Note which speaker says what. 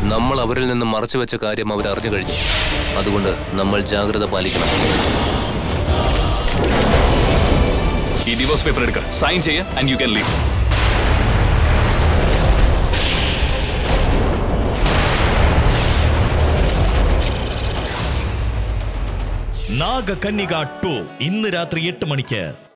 Speaker 1: നമ്മൾ അവരിൽ നിന്ന് മറച്ചു വെച്ച കാര്യം അവർ അറിഞ്ഞു കഴിഞ്ഞു. അതുകൊണ്ട് നമ്മൾ ജാഗ്രത പാലിക്കണം.
Speaker 2: ഈ ഡിവോഴ്സ് പേപ്പർ എടുക്കുക, സൈൻ ചെയ്യുക, and you can leave.
Speaker 3: Nagakanyaka 2 ഇന്ന് രാത്രി 8 മണിക്ക്.